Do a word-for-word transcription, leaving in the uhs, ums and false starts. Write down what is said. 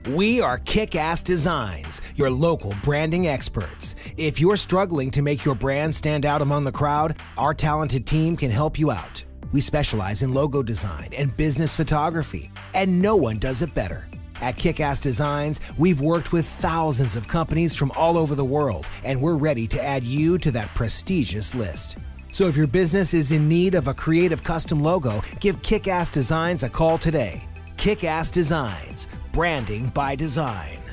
We are Kick-Ass Designs, your local branding experts. If you're struggling to make your brand stand out among the crowd, our talented team can help you out. We specialize in logo design and business photography, and no one does it better. At Kick-Ass Designs, we've worked with thousands of companies from all over the world, and we're ready to add you to that prestigious list. So if your business is in need of a creative custom logo, give Kick-Ass Designs a call today. Kick-Ass Designs, branding by design.